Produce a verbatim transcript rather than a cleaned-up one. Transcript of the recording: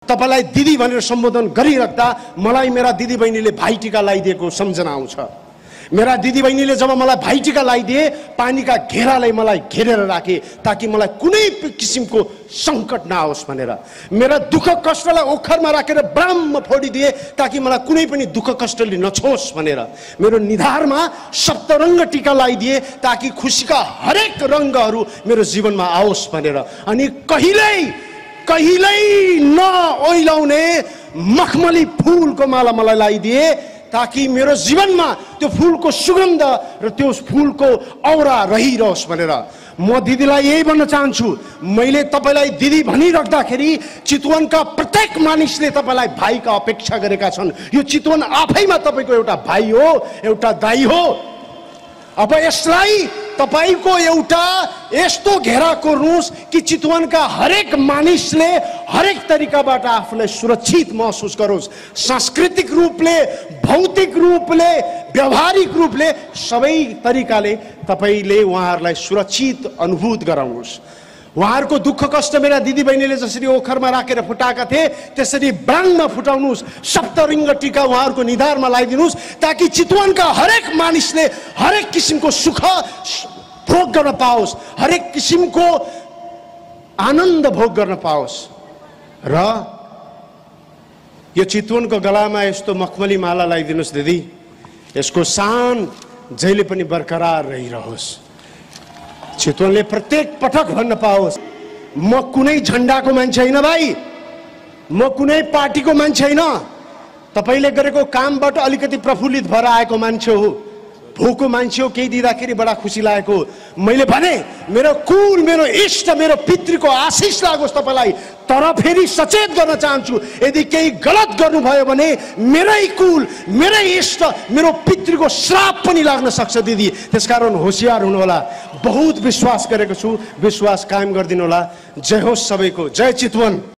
तपाईलाई दिदी भनेर सम्बोधन गरिराख्दा मलाई मेरा दिदी बहिनीले भाइ टीका लगाइदिएको सम्झना आउँछ। मेरा दिदी बहिनीले जब मलाई भाइ टीका लगाइदिए पानीका घेरालाई मलाई घेरेर राखे ताकि मलाई कुनै किसिमको संकट नआओस् भनेर। मेरा दुःख कष्टलाई ओखरमा राखेर ब्राह्म फोडिदिए ताकि मलाई कुनै पनि दुःख कष्टले नछोस् भनेर। मेरो निधारमा सप्तरङ्ग टीका लगाइदिए ताकि खुसीका हरेक रङ्गहरू मेरो जीवनमा आओस् भनेर। अनि कहिल्यै कहिल्यै नओइलाउने मखमली फूलको माला मलाई लगाइदिए ताकि मेरो जीवनमा त्यो फूलको सुगन्ध र त्यो फूलको औरा रहिरहोस् भनेर। म दिदीलाई यही भन्न चाहन्छु, मैले तपाईलाई दिदी भनिराख्दाखेरि चितवनका प्रत्येक मानिसले तपाईलाई भाइका अपेक्षा गरेका छन्। यो चितवन आफैमा तपाईको एउटा भाइ हो, एउटा दाइ हो। अब यसलाई तपाईको एउटा यस्तो घेरा कोर्नुस् कि चितवनका हरेक मानिसले हरेक तरिकाबाट आफूलाई सुरक्षित महसुस गरोस्। सांस्कृतिक रूपले, भौतिक रूपले, व्यवहारिक रूपले सबै तरिकाले तपाईले उहाँहरूलाई सुरक्षित अनुभूत गराउनुहोस्। उहाँहरूको दुःख कष्ट मेरा दिदी बहिनीले जसरी ओखरमा राखेर फुटाएका थिए त्यसरी ब्राङमा फुटाउनुहोस्। सप्तरङ्ग टीका उहाँहरूको निधारमा लगाइदिनुहोस् ताकि चितवनका हरेक मानिसले हरेक किसिमको सुख भोग गर्न पाओस्, हरेक किसिमको आनन्द भोग गर्न पाओस्। र यो चितवनको गलामा यस्तो मखमली माला लगाइदिनुहोस् दिदी, यसको शान जहिले पनि बरकरार रहिरहोस्। चितवनले प्रत्येक पटक भन्न पाओस्, म कुनै झण्डाको मान्छे होइन भाइ, म कुनै पार्टीको मान्छे होइन, तपाईले गरेको कामबाट अलिकति प्रफुल्लित भएर आएको मान्छे हो, भोको मान्छे हो, केही दिँदाखेरि बडा खुसी लागेको। मैले भने मेरो कुल, मेरो इष्ट, मेरो पितृको आशिष लागोस् तपाईलाई। तर फेरि सचेत गर्न चाहन्छु, यदि केही गलत गर्नुभयो भने मेरै कुल, मेरै इष्ट, मेरो पितृको श्राप पनि लाग्न सक्छ दिदी। त्यसकारण होशियार हुनुहोला। बहुत विश्वास गरेको छु, विश्वास कायम गरिदिनु होला। जय होस् सबैको। जय चितवन।